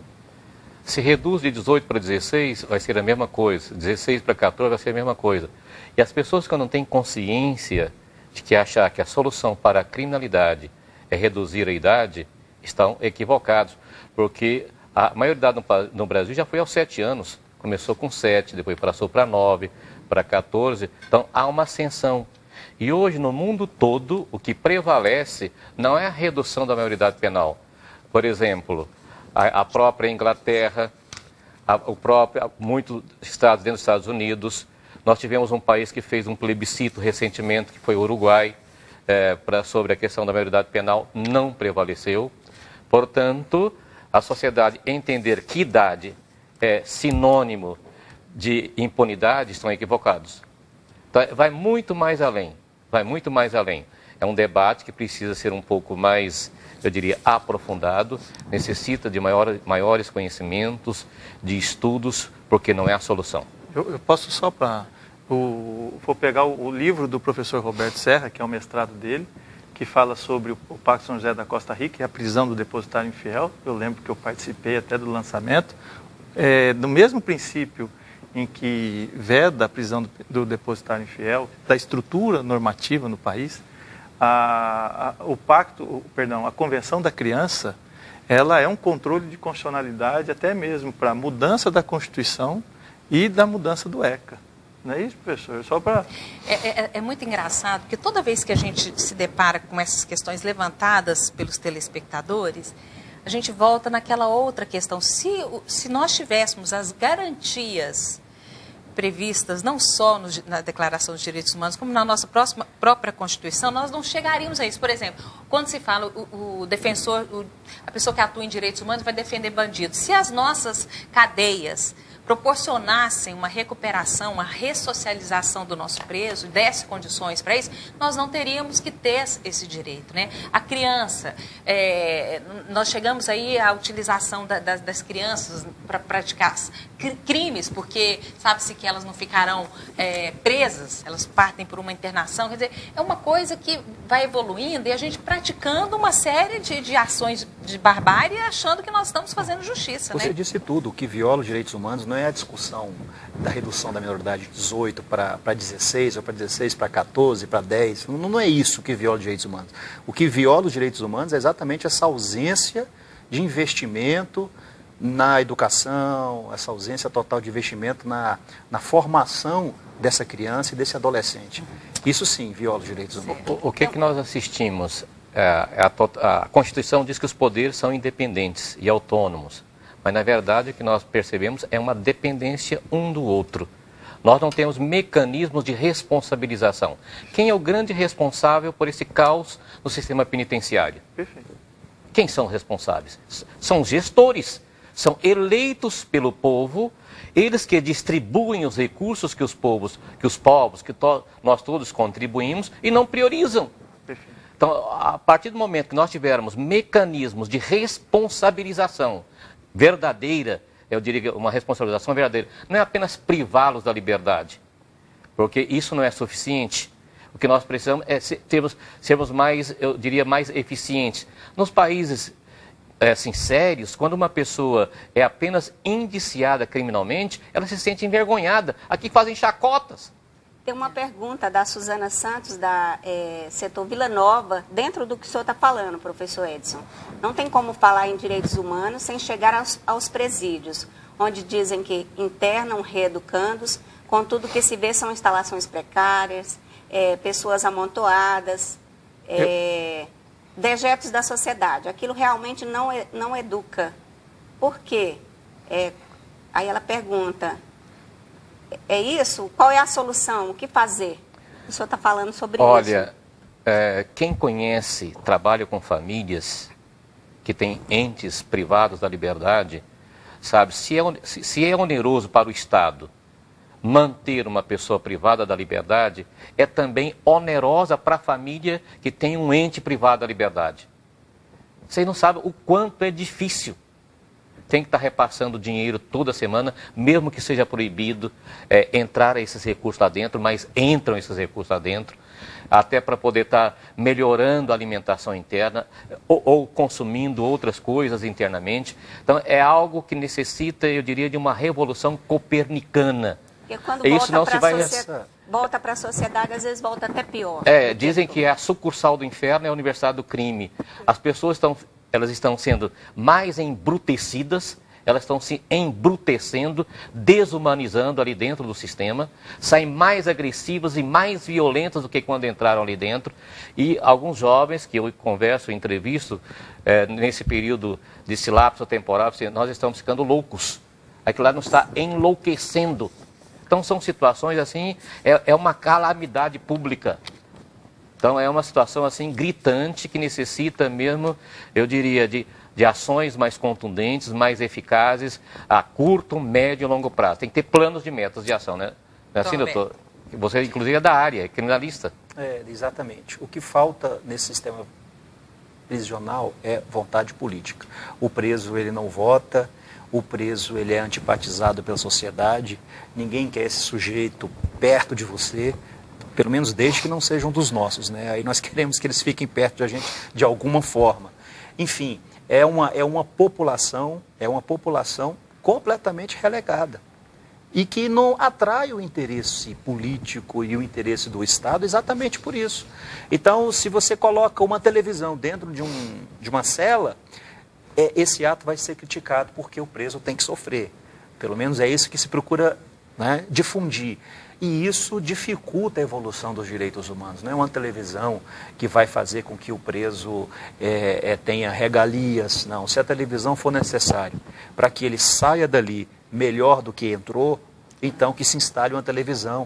Se reduz de 18 para 16, vai ser a mesma coisa. 16 para 14 vai ser a mesma coisa. E as pessoas que não têm consciência de que achar que a solução para a criminalidade é reduzir a idade, estão equivocados. Porque a maioridade no Brasil já foi aos 7 anos. Começou com 7, depois passou para 9, para 14. Então, há uma ascensão. E hoje, no mundo todo, o que prevalece não é a redução da maioridade penal. Por exemplo, a própria Inglaterra, muitos estados dentro dos Estados Unidos. Nós tivemos um país que fez um plebiscito recentemente, que foi o Uruguai, sobre a questão da maioridade penal, não prevaleceu. Portanto, a sociedade entender que idade é sinônimo de impunidade, estão equivocados. Então, vai muito mais além, vai muito mais além. É um debate que precisa ser um pouco mais, eu diria, aprofundado, necessita de maiores conhecimentos, de estudos, porque não é a solução. Eu posso só vou pegar o livro do professor Roberto Serra, que é o mestrado dele, que fala sobre o Pacto São José da Costa Rica e a prisão do depositário infiel. Eu lembro que eu participei até do lançamento. Do mesmo princípio em que veda a prisão do depositário infiel, da estrutura normativa no país, a Convenção da Criança, ela é um controle de constitucionalidade até mesmo para a mudança da Constituição e da mudança do ECA. Não é isso, professor? Só para... É muito engraçado, porque toda vez que a gente se depara com essas questões levantadas pelos telespectadores, a gente volta naquela outra questão. Se nós tivéssemos as garantias previstas, não só na Declaração dos Direitos Humanos, como na nossa própria Constituição, nós não chegaríamos a isso. Por exemplo, quando se fala o defensor, a pessoa que atua em direitos humanos vai defender bandidos. Se as nossas cadeias proporcionassem uma recuperação, uma ressocialização do nosso preso, desse condições para isso, nós não teríamos que ter esse direito, né? A criança, nós chegamos aí à utilização das crianças para praticar crimes, porque sabe-se que elas não ficarão presas, elas partem por uma internação, quer dizer, é uma coisa que vai evoluindo e a gente, para praticando uma série de ações de barbárie achando que nós estamos fazendo justiça. Você né? disse tudo. O que viola os direitos humanos não é a discussão da redução da minoridade de 18 para 16, ou para 16 para 14, para 10. Não é isso que viola os direitos humanos. O que viola os direitos humanos é exatamente essa ausência de investimento na educação, essa ausência total de investimento na formação dessa criança e desse adolescente. Isso sim viola os direitos humanos. O que nós assistimos? A Constituição diz que os poderes são independentes e autônomos, mas na verdade o que nós percebemos é uma dependência um do outro. Nós não temos mecanismos de responsabilização. Quem é o grande responsável por esse caos no sistema penitenciário? Perfeito. Quem são os responsáveis? São os gestores, são eleitos pelo povo, eles que distribuem os recursos que nós todos contribuímos e não priorizam. Perfeito. Então, a partir do momento que nós tivermos mecanismos de responsabilização verdadeira, eu diria uma responsabilização verdadeira, não é apenas privá-los da liberdade, porque isso não é suficiente. O que nós precisamos é sermos mais, eu diria, mais eficientes. Nos países assim, sérios, quando uma pessoa é apenas indiciada criminalmente, ela se sente envergonhada. Aqui fazem chacotas. Tem uma pergunta da Suzana Santos, da setor Vila Nova, dentro do que o senhor está falando, professor Edson. Não tem como falar em direitos humanos sem chegar aos presídios, onde dizem que internam reeducandos, contudo o que se vê são instalações precárias, pessoas amontoadas, dejetos da sociedade. Aquilo realmente não educa. Por quê? Aí ela pergunta, é isso? Qual é a solução? O que fazer? O senhor está falando sobre isso. Olha, quem conhece, trabalha com famílias que têm entes privados da liberdade, sabe, se é oneroso para o Estado manter uma pessoa privada da liberdade, é também onerosa para a família que tem um ente privado da liberdade. Vocês não sabem o quanto é difícil. Tem que estar repassando dinheiro toda semana, mesmo que seja proibido entrar esses recursos lá dentro, mas entram esses recursos lá dentro, até para poder estar melhorando a alimentação interna ou consumindo outras coisas internamente. Então, é algo que necessita, eu diria, de uma revolução copernicana. Porque quando Isso não se vai... volta para a sociedade, às vezes volta até pior. Dizem que a sucursal do inferno é a universidade do crime. As pessoas estão sendo mais embrutecidas, elas estão se embrutecendo, desumanizando ali dentro do sistema, saem mais agressivas e mais violentas do que quando entraram ali dentro. E alguns jovens que eu converso, entrevisto, nesse período desse lapso temporal, nós estamos ficando loucos. Aquilo lá nos está enlouquecendo. Então são situações assim, é uma calamidade pública. Então é uma situação assim gritante que necessita mesmo, eu diria, de ações mais contundentes, mais eficazes a curto, médio e longo prazo. Tem que ter planos de metas de ação, né? Não é assim, doutor? Você, inclusive, é da área, é criminalista. Exatamente. O que falta nesse sistema prisional é vontade política. O preso, ele não vota, o preso, ele é antipatizado pela sociedade, ninguém quer esse sujeito perto de você, pelo menos desde que não sejam dos nossos, né? Aí nós queremos que eles fiquem perto de a gente de alguma forma. Enfim, é uma população completamente relegada e que não atrai o interesse político e o interesse do Estado exatamente por isso. Então, se você coloca uma televisão dentro de uma cela, esse ato vai ser criticado porque o preso tem que sofrer. Pelo menos é isso que se procura, né, difundir. E isso dificulta a evolução dos direitos humanos. Não é uma televisão que vai fazer com que o preso tenha regalias, não. Se a televisão for necessário para que ele saia dali melhor do que entrou, então que se instale uma televisão.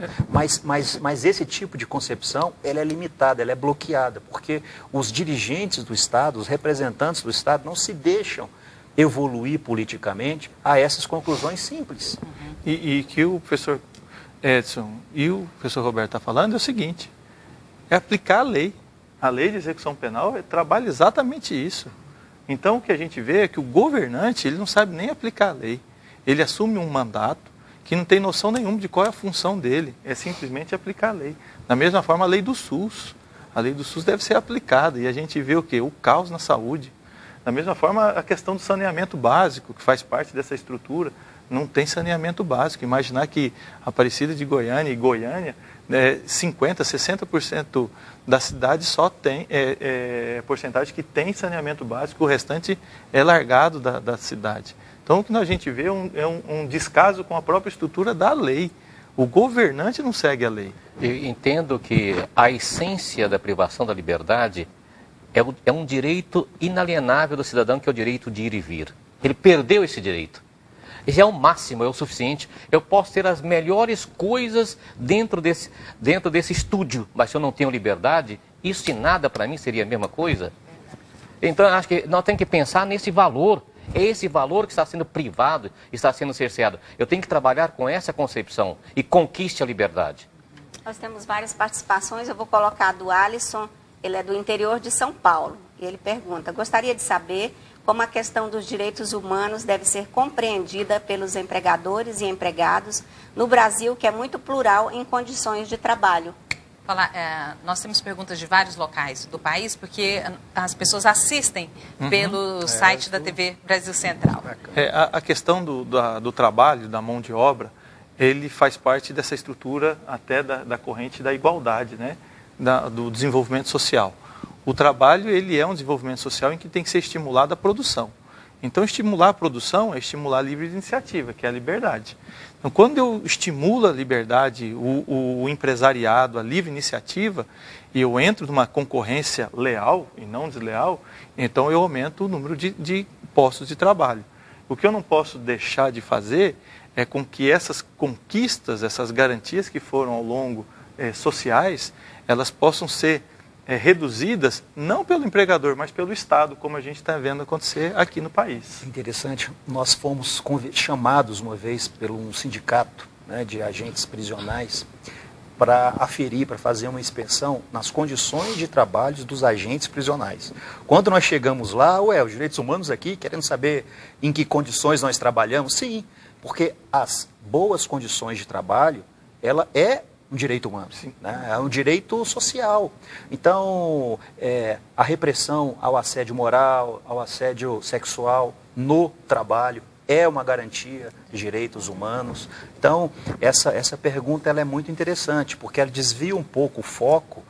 Mas esse tipo de concepção, ela é limitada, ela é bloqueada, porque os dirigentes do Estado, os representantes do Estado, não se deixam evoluir politicamente a essas conclusões simples. E que o professor Edson e o professor Roberto estão falando é o seguinte, é aplicar a lei. A lei de execução penal trabalha exatamente isso. Então o que a gente vê é que o governante, ele não sabe nem aplicar a lei. Ele assume um mandato que não tem noção nenhuma de qual é a função dele, é simplesmente aplicar a lei. Da mesma forma, a lei do SUS. A lei do SUS deve ser aplicada e a gente vê o quê? O caos na saúde. Da mesma forma, a questão do saneamento básico, que faz parte dessa estrutura, não tem saneamento básico. Imaginar que Aparecida de Goiânia e Goiânia, 50%, 60% da cidade só tem porcentagem que tem saneamento básico, o restante é largado da cidade. Então, o que a gente vê é um descaso com a própria estrutura da lei. O governante não segue a lei. Eu entendo que a essência da privação da liberdade é um direito inalienável do cidadão, que é o direito de ir e vir. Ele perdeu esse direito. Esse é o máximo, é o suficiente. Eu posso ter as melhores coisas dentro desse estúdio, mas se eu não tenho liberdade, isso de nada para mim seria a mesma coisa. Então, acho que nós temos que pensar nesse valor. É esse valor que está sendo privado, está sendo cerceado. Eu tenho que trabalhar com essa concepção e conquiste a liberdade. Nós temos várias participações, eu vou colocar a do Alisson, ele é do interior de São Paulo. E ele pergunta, gostaria de saber como a questão dos direitos humanos deve ser compreendida pelos empregadores e empregados no Brasil, que é muito plural em condições de trabalho. Nós temos perguntas de vários locais do país, porque as pessoas assistem pelo site da TV Brasil Central. A questão do trabalho, da mão de obra, ele faz parte dessa estrutura até da corrente da igualdade, né? Do desenvolvimento social. O trabalho, ele é um desenvolvimento social em que tem que ser estimulada a produção. Então, estimular a produção é estimular a livre iniciativa, que é a liberdade. Então, quando eu estimulo a liberdade, o empresariado, a livre iniciativa, e eu entro numa concorrência leal e não desleal, então eu aumento o número de postos de trabalho. O que eu não posso deixar de fazer é com que essas conquistas, essas garantias que foram ao longo sociais, elas possam ser reduzidas não pelo empregador, mas pelo Estado, como a gente está vendo acontecer aqui no país. Interessante, nós fomos chamados uma vez por um sindicato, né, de agentes prisionais para aferir, para fazer uma inspeção nas condições de trabalho dos agentes prisionais. Quando nós chegamos lá, os direitos humanos aqui, querendo saber em que condições nós trabalhamos, sim, porque as boas condições de trabalho, ela é um direito humano, né? É um direito social. Então, a repressão ao assédio moral, ao assédio sexual no trabalho é uma garantia de direitos humanos. Então, essa pergunta ela é muito interessante, porque ela desvia um pouco o foco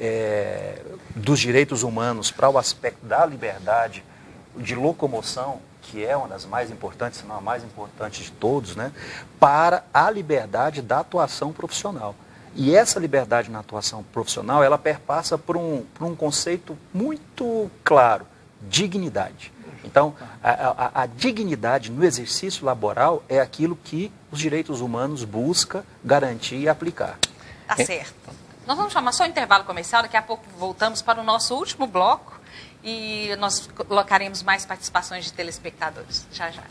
dos direitos humanos para o aspecto da liberdade de locomoção, que é uma das mais importantes, se não a mais importante de todos, né? Para a liberdade da atuação profissional. E essa liberdade na atuação profissional, ela perpassa por um conceito muito claro, dignidade. Então, a dignidade no exercício laboral é aquilo que os direitos humanos buscam garantir e aplicar. Tá certo. Nós vamos chamar só um intervalo comercial, daqui a pouco voltamos para o nosso último bloco e nós colocaremos mais participações de telespectadores. Já, já.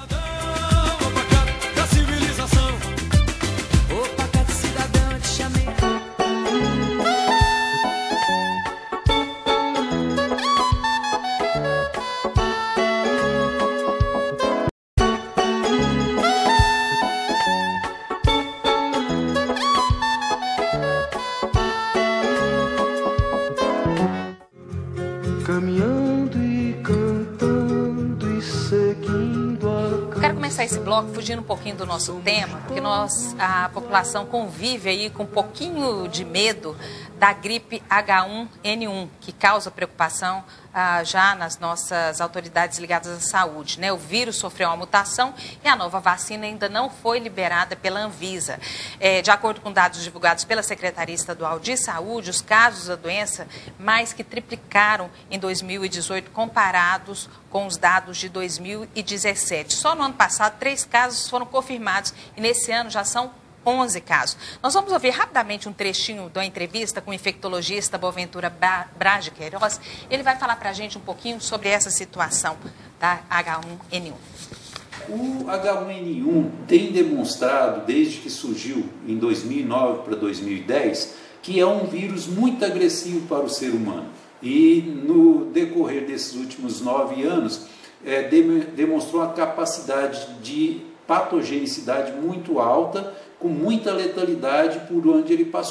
Esse bloco fugindo um pouquinho do nosso tema, porque a população convive aí com um pouquinho de medo da gripe H1N1, que causa preocupação já nas nossas autoridades ligadas à saúde, né? O vírus sofreu uma mutação e a nova vacina ainda não foi liberada pela Anvisa. De acordo com dados divulgados pela Secretaria Estadual de Saúde, os casos da doença mais que triplicaram em 2018 comparados com os dados de 2017. Só no ano passado, 3 casos foram confirmados e nesse ano já são 11 casos. Nós vamos ouvir rapidamente um trechinho da entrevista com o infectologista Boaventura Braz de Queiroz. Ele vai falar para a gente um pouquinho sobre essa situação da H1N1. O H1N1 tem demonstrado, desde que surgiu em 2009 para 2010, que é um vírus muito agressivo para o ser humano. E no decorrer desses últimos 9 anos, demonstrou uma capacidade de patogenicidade muito alta, com muita letalidade por onde ele passou.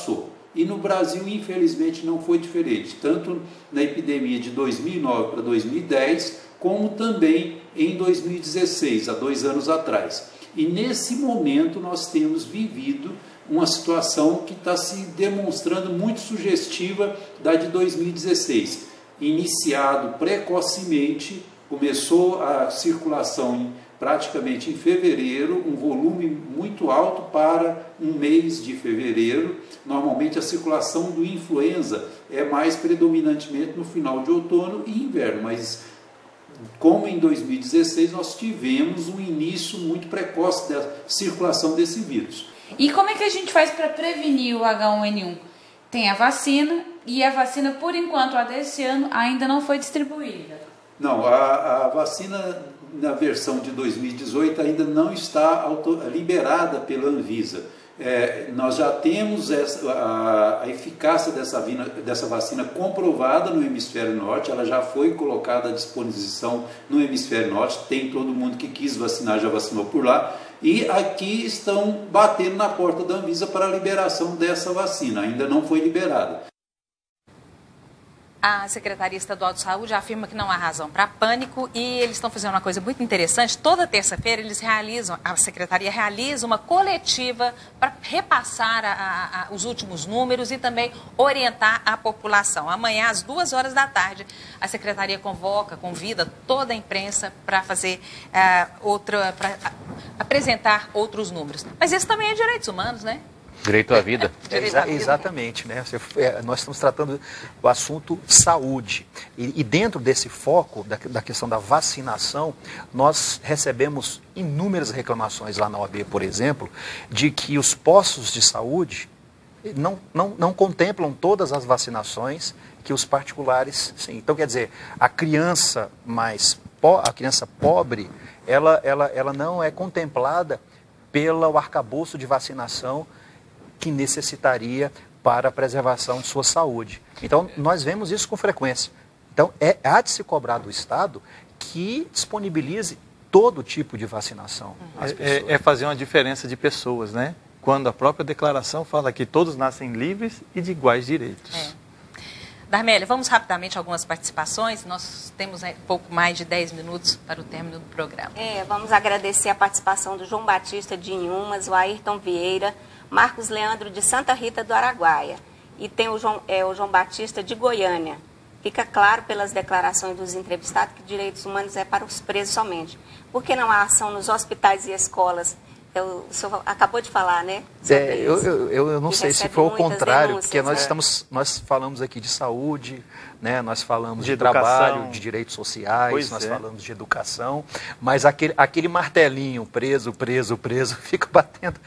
e no Brasil, infelizmente, não foi diferente, tanto na epidemia de 2009 para 2010, como também em 2016, há 2 anos atrás. E nesse momento nós temos vivido uma situação que está se demonstrando muito sugestiva da de 2016. Iniciado precocemente, começou a circulação praticamente em fevereiro, um volume muito alto para um mês de fevereiro. Normalmente a circulação do influenza é mais predominantemente no final de outono e inverno, mas como em 2016 nós tivemos um início muito precoce da circulação desse vírus. E como é que a gente faz para prevenir o H1N1? Tem a vacina, e a vacina, por enquanto, a desse ano, ainda não foi distribuída. Não, a vacina na versão de 2018 ainda não está liberada pela Anvisa. Nós já temos a eficácia dessa vacina comprovada no hemisfério norte, ela já foi colocada à disposição no hemisfério norte, tem todo mundo que quis vacinar, já vacinou por lá, e aqui estão batendo na porta da Anvisa para a liberação dessa vacina, ainda não foi liberada. A Secretaria Estadual de Saúde afirma que não há razão para pânico e eles estão fazendo uma coisa muito interessante. Toda terça-feira a Secretaria realiza uma coletiva para repassar os últimos números e também orientar a população. Amanhã, às 2 horas da tarde, a Secretaria convida toda a imprensa para fazer para apresentar outros números. Mas isso também é direitos humanos, né? Direito à vida. Exatamente, né? Nós estamos tratando do assunto saúde. E dentro desse foco da questão da vacinação, nós recebemos inúmeras reclamações lá na OAB, por exemplo, de que os postos de saúde não contemplam todas as vacinações que os particulares, sim. Então, quer dizer, a criança pobre, ela não é contemplada pelo arcabouço de vacinação que necessitaria para a preservação de sua saúde. Então, nós vemos isso com frequência. Então, há de se cobrar do Estado que disponibilize todo tipo de vacinação às pessoas. É fazer uma diferença de pessoas, né? Quando a própria declaração fala que todos nascem livres e de iguais direitos. Darmélia, vamos rapidamente a algumas participações. Nós temos pouco mais de 10 minutos para o término do programa. Vamos agradecer a participação do João Batista de Inhumas, o Ayrton Vieira, Marcos Leandro de Santa Rita do Araguaia. E tem o João Batista de Goiânia. Fica claro pelas declarações dos entrevistados que direitos humanos é para os presos somente. Por que não há ação nos hospitais e escolas? O senhor acabou de falar, né? Eu não sei se foi o contrário, porque nós falamos aqui de saúde, né? Nós falamos de trabalho, de direitos sociais, nós falamos de educação, mas aquele martelinho preso, fica batendo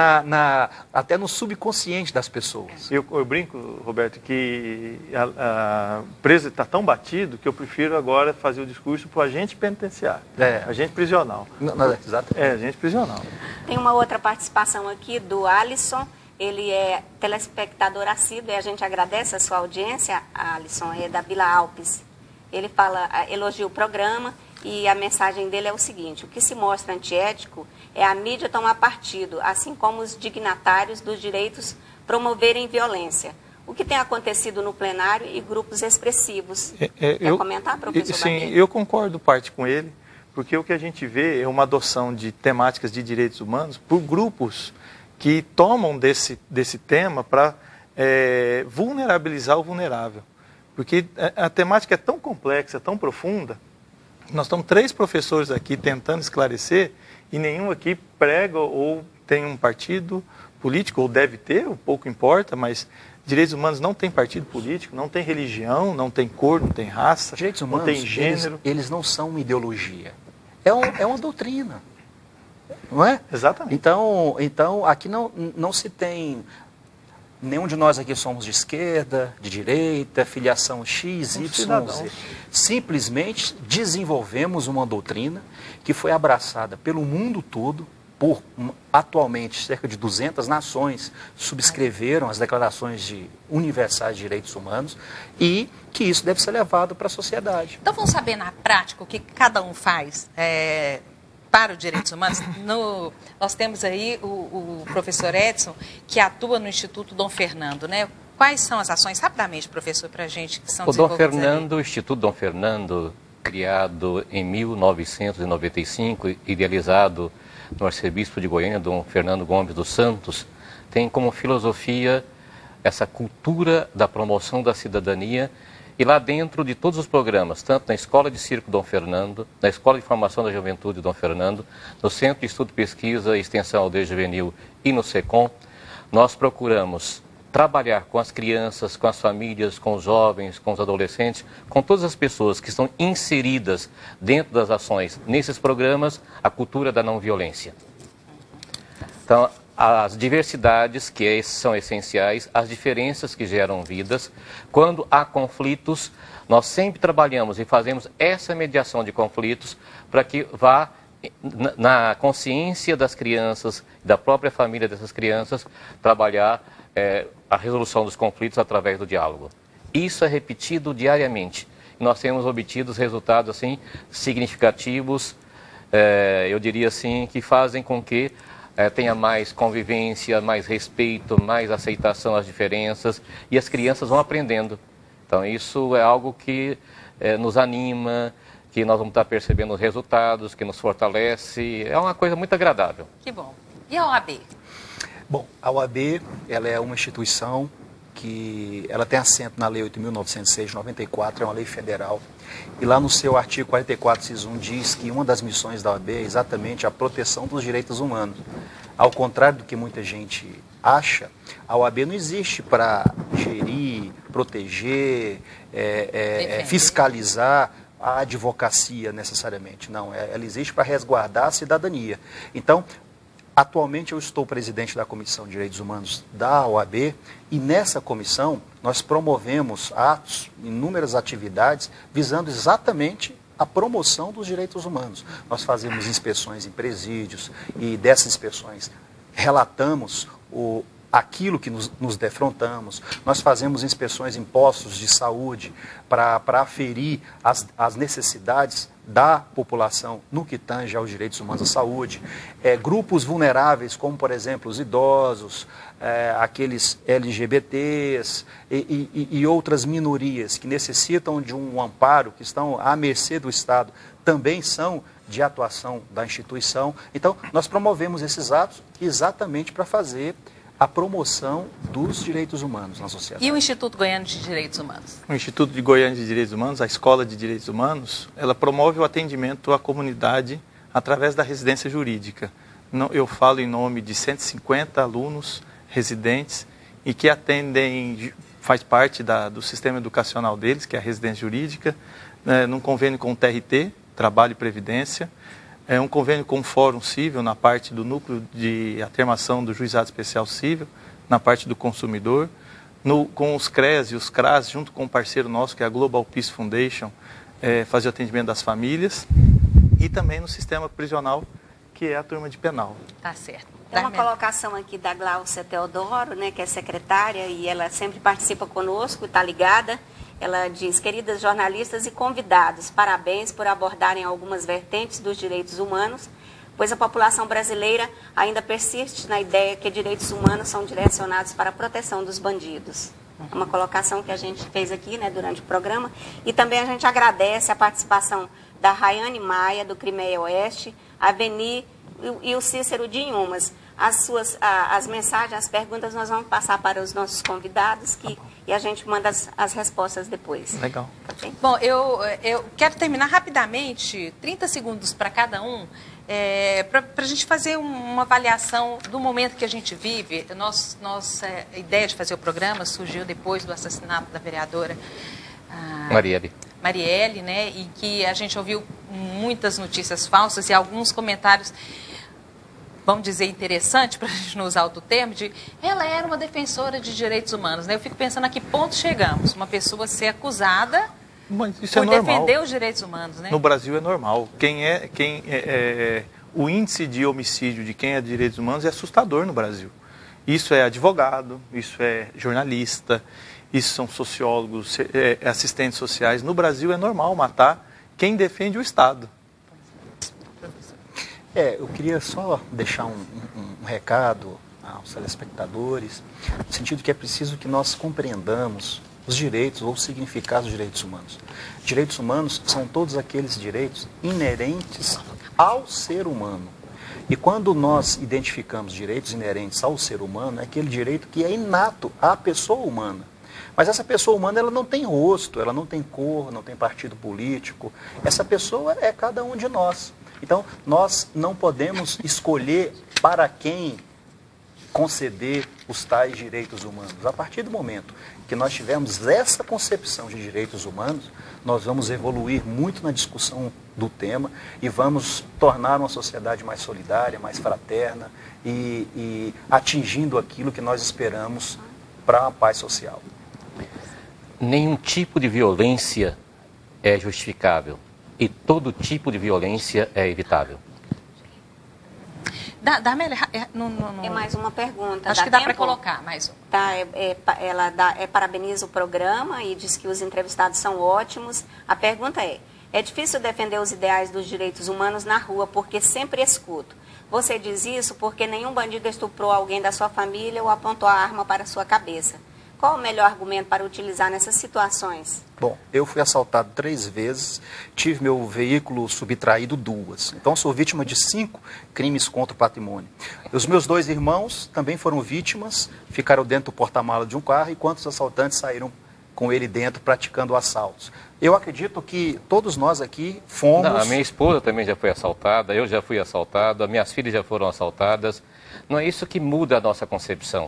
até no subconsciente das pessoas. Eu brinco, Roberto, que o preso está tão batido que eu prefiro agora fazer o discurso para o agente penitenciário, agente prisional. Exato. Agente prisional. Tem uma outra participação aqui do Alisson, ele é telespectador assíduo e a gente agradece a sua audiência. Alisson é da Vila Alpes. Ele elogia o programa e a mensagem dele é o seguinte: o que se mostra antiético é a mídia tomar partido, assim como os dignatários dos direitos promoverem violência. O que tem acontecido no plenário e grupos expressivos. Quer comentar, professor? Sim, eu concordo parte com ele. Porque o que a gente vê é uma adoção de temáticas de direitos humanos por grupos que tomam desse tema para vulnerabilizar o vulnerável. Porque a temática é tão complexa, tão profunda, nós estamos 3 professores aqui tentando esclarecer e nenhum aqui prega ou tem um partido político, ou deve ter, ou pouco importa, mas direitos humanos não tem partido político, não tem religião, não tem cor, não tem raça, direitos humanos, não tem gênero. Eles não são uma ideologia. É uma doutrina, não é? Exatamente. Então aqui não se tem... Nenhum de nós aqui somos de esquerda, de direita, filiação X, Y, Z. Simplesmente desenvolvemos uma doutrina que foi abraçada pelo mundo todo, por atualmente cerca de 200 nações subscreveram as declarações universais de direitos humanos e que isso deve ser levado para a sociedade. Então vamos saber na prática o que cada um faz para os direitos humanos. Nós temos aí o professor Edson, que atua no Instituto Dom Fernando, né? Quais são as ações, rapidamente, professor, para a gente, que são o Instituto Dom Fernando, criado em 1995, idealizado no arcebispo de Goiânia, Dom Fernando Gomes dos Santos, tem como filosofia essa cultura da promoção da cidadania. E lá dentro de todos os programas, tanto na Escola de Circo Dom Fernando, na Escola de Formação da Juventude Dom Fernando, no Centro de Estudo, Pesquisa e Extensão Aldeia Juvenil e no SECOM, nós procuramos trabalhar com as crianças, com as famílias, com os jovens, com os adolescentes, com todas as pessoas que estão inseridas dentro das ações nesses programas, a cultura da não violência. Então, as diversidades que são essenciais, as diferenças que geram vidas. Quando há conflitos, nós sempre trabalhamos e fazemos essa mediação de conflitos para que vá na consciência das crianças, da própria família dessas crianças, trabalhar a resolução dos conflitos através do diálogo. Isso é repetido diariamente. Nós temos obtido resultados assim, significativos, eu diria assim, que fazem com que tenha mais convivência, mais respeito, mais aceitação às diferenças, e as crianças vão aprendendo. Então, isso é algo que nos anima, que nós vamos estar percebendo os resultados, que nos fortalece. É uma coisa muito agradável. Que bom. E a OAB? Bom, a OAB, ela é uma instituição que ela tem assento na Lei 8.906 de 94, é uma lei federal. E lá no seu artigo 44, inciso 1, diz que uma das missões da OAB é exatamente a proteção dos direitos humanos. Ao contrário do que muita gente acha, a OAB não existe para gerir, proteger, fiscalizar a advocacia necessariamente. Não, ela existe para resguardar a cidadania. Então, atualmente eu estou presidente da Comissão de Direitos Humanos da OAB e nessa comissão nós promovemos atos, inúmeras atividades visando exatamente a promoção dos direitos humanos. Nós fazemos inspeções em presídios e dessas inspeções relatamos aquilo que nos defrontamos. Nós fazemos inspeções em postos de saúde para aferir as necessidades da população no que tange aos direitos humanos à saúde. Grupos vulneráveis, como, por exemplo, os idosos, aqueles LGBTs e outras minorias que necessitam de um amparo, que estão à mercê do Estado, também são de atuação da instituição. Então, nós promovemos esses atos exatamente para fazer a promoção dos direitos humanos na sociedade. E o Instituto Goiano de Direitos Humanos? O Instituto de Goiano de Direitos Humanos, a Escola de Direitos Humanos, ela promove o atendimento à comunidade através da residência jurídica. Eu falo em nome de 150 alunos residentes e que atendem, faz parte do sistema educacional deles, que é a residência jurídica, num convênio com o TRT, Trabalho e Previdência, um convênio com o Fórum Cível na parte do núcleo de atermação do Juizado Especial Cível, na parte do consumidor, com os CRES e os CRAS, junto com um parceiro nosso, que é a Global Peace Foundation, fazer o atendimento das famílias, e também no sistema prisional, que é a turma de penal. Tá certo. Tem uma colocação aqui da Glaucia Teodoro, né, que é secretária, e ela sempre participa conosco, está ligada. Ela diz: queridas jornalistas e convidados, parabéns por abordarem algumas vertentes dos direitos humanos, pois a população brasileira ainda persiste na ideia que direitos humanos são direcionados para a proteção dos bandidos. É uma colocação que a gente fez aqui, né, durante o programa. E também a gente agradece a participação da Rayane Maia, do Crimeia Oeste, a Beni e o Cícero de Inhumas. As mensagens, as perguntas nós vamos passar para os nossos convidados e a gente manda as respostas depois. Legal. Okay? Bom, eu quero terminar rapidamente, 30 segundos para cada um, para a gente fazer uma avaliação do momento que a gente vive. Nossa ideia de fazer o programa surgiu depois do assassinato da vereadora Marielle, né, e que a gente ouviu muitas notícias falsas e alguns comentários, vamos dizer, interessante, para a gente não usar outro termo, de ela era uma defensora de direitos humanos. Né? Eu fico pensando a que ponto chegamos, uma pessoa ser acusada por defender os direitos humanos. Né? No Brasil é normal. O índice de homicídio de quem é de direitos humanos é assustador no Brasil. Isso é advogado, isso é jornalista, isso são sociólogos, assistentes sociais. No Brasil é normal matar quem defende o Estado. Eu queria só deixar um recado aos telespectadores, no sentido que é preciso que nós compreendamos os direitos ou o significado dos direitos humanos. Direitos humanos são todos aqueles direitos inerentes ao ser humano. E quando nós identificamos direitos inerentes ao ser humano, é aquele direito que é inato à pessoa humana. Mas essa pessoa humana, ela não tem rosto, ela não tem cor, não tem partido político. Essa pessoa é cada um de nós. Então, nós não podemos escolher para quem conceder os tais direitos humanos. A partir do momento que nós tivermos essa concepção de direitos humanos, nós vamos evoluir muito na discussão do tema e vamos tornar uma sociedade mais solidária, mais fraterna e atingindo aquilo que nós esperamos para a paz social. Nenhum tipo de violência é justificável e todo tipo de violência é evitável. Amélia, É mais uma pergunta. Acho que dá para colocar mais um. Tá, ela parabeniza o programa e diz que os entrevistados são ótimos. A pergunta é difícil defender os ideais dos direitos humanos na rua porque sempre escuto. Você diz isso porque nenhum bandido estuprou alguém da sua família ou apontou a arma para a sua cabeça. Qual o melhor argumento para utilizar nessas situações? Bom, eu fui assaltado 3 vezes, tive meu veículo subtraído 2. Então, sou vítima de 5 crimes contra o patrimônio. Os meus 2 irmãos também foram vítimas, ficaram dentro do porta-mala de um carro, enquanto os assaltantes saíram com ele dentro praticando assaltos. Eu acredito que todos nós aqui fomos... Não, a minha esposa também já foi assaltada, eu já fui assaltado, as minhas filhas já foram assaltadas. Não é isso que muda a nossa concepção.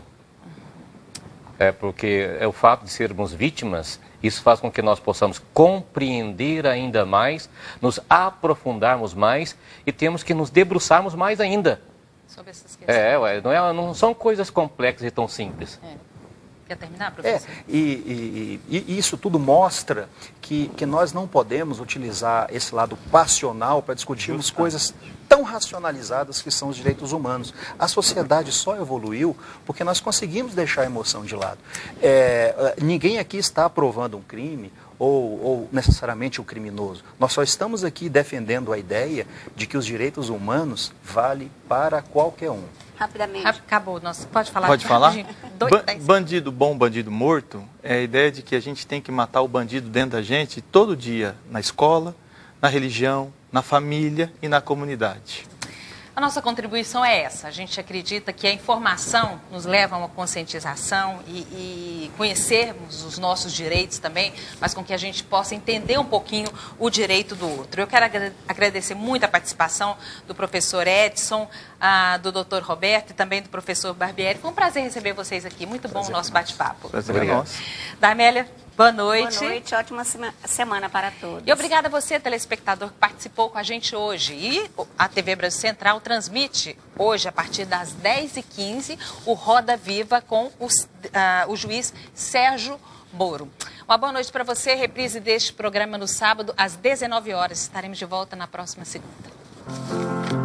É porque é o fato de sermos vítimas, isso faz com que nós possamos compreender ainda mais, nos aprofundarmos mais e temos que nos debruçarmos mais ainda. Sobre essas questões. Não são coisas complexas e tão simples. Quer terminar, professor? E isso tudo mostra que nós não podemos utilizar esse lado passional para discutirmos coisas tão racionalizadas que são os direitos humanos. A sociedade só evoluiu porque nós conseguimos deixar a emoção de lado. Ninguém aqui está aprovando um crime ou necessariamente o criminoso. Nós só estamos aqui defendendo a ideia de que os direitos humanos valem para qualquer um. Rapidamente. Acabou. Pode falar? Pode falar? Rapidinho. Bandido bom, bandido morto, é a ideia de que a gente tem que matar o bandido dentro da gente todo dia, na escola, na religião, na família e na comunidade. A nossa contribuição é essa. A gente acredita que a informação nos leva a uma conscientização e conhecermos os nossos direitos também, mas com que a gente possa entender um pouquinho o direito do outro. Eu quero agradecer muito a participação do professor Edson, do doutor Roberto e também do professor Barbieri. Foi um prazer receber vocês aqui. Muito bom o nosso bate-papo. Prazer é nosso. Amélia, boa noite. Boa noite, ótima semana para todos. E obrigada a você, telespectador, que participou com a gente hoje. E a TV Brasil Central transmite hoje, a partir das 10h15, o Roda Viva com o juiz Sérgio Moro. Uma boa noite para você. Reprise deste programa no sábado, às 19 horas. Estaremos de volta na próxima segunda.